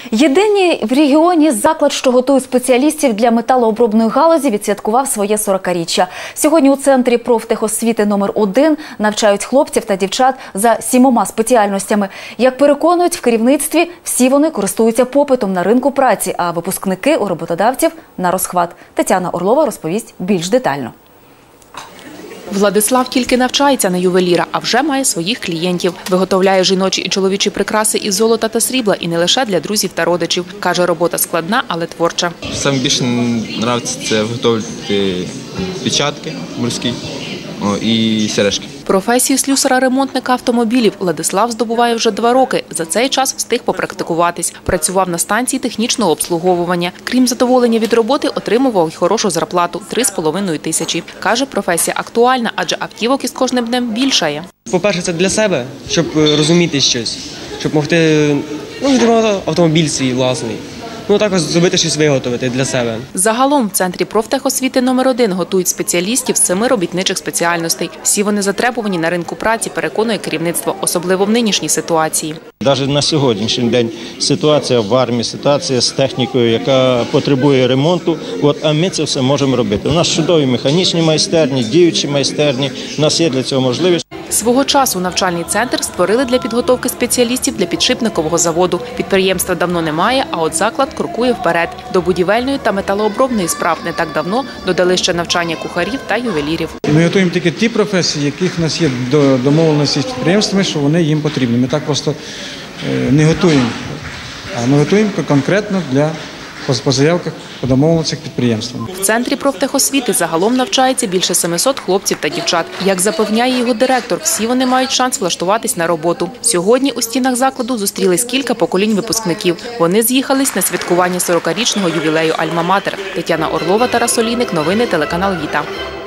Єдиний в регіоні заклад, що готує спеціалістів для металообробної галузі, відсвяткував своє 40-річчя. Сьогодні у Центрі профтехосвіти номер 1 навчають хлопців та дівчат за 7 спеціальностями. Як переконують в керівництві, всі вони користуються попитом на ринку праці, а випускники у роботодавців на розхват. Тетяна Орлова розповість більш детально. Владислав тільки навчається на ювеліра, а вже має своїх клієнтів. Виготовляє жіночі і чоловічі прикраси із золота та срібла і не лише для друзів та родичів. Каже, робота складна, але творча. Саме більше подобається це виготовляти печатки морські і сережки. Професію слюсара-ремонтника автомобілів Владислав здобуває вже 2 роки. За цей час встиг попрактикуватись. Працював на станції технічного обслуговування. Крім задоволення від роботи, отримував й хорошу зарплату – 3,5 тисячі. Каже, професія актуальна, адже автівок із кожним днем більшає. По-перше, це для себе, щоб розуміти щось, щоб могти відремонтувати автомобіль свій власний. Також зробити щось виготовити для себе. Загалом в Центрі профтехосвіти номер 1 готують спеціалістів з 7 робітничих спеціальностей. Всі вони затребувані на ринку праці, переконує керівництво, особливо в нинішній ситуації. Навіть на сьогоднішній день ситуація в армії, ситуація з технікою, яка потребує ремонту, а ми це все можемо робити. У нас чудові механічні майстерні, діючі майстерні, у нас є для цього можливість. Свого часу навчальний центр створили для підготовки спеціалістів для підшипникового заводу. Підприємства давно немає, а от заклад крокує вперед. До будівельної та металообробної справ не так давно додали ще навчання кухарів та ювелірів. Ми готуємо тільки ті професії, яких в нас є домовленості з підприємствами, що вони їм потрібні. Ми так просто не готуємо, а ми готуємо конкретно по заявках, по домовленостях підприємствам. В Центрі профтехосвіти загалом навчається більше 700 хлопців та дівчат. Як запевняє його директор, всі вони мають шанс влаштуватись на роботу. Сьогодні у стінах закладу зустрілись кілька поколінь випускників. Вони з'їхались на святкування 40-річного ювілею Альма-Матер. Тетяна Орлова, Тарас Олійник. Новини телеканал Віта.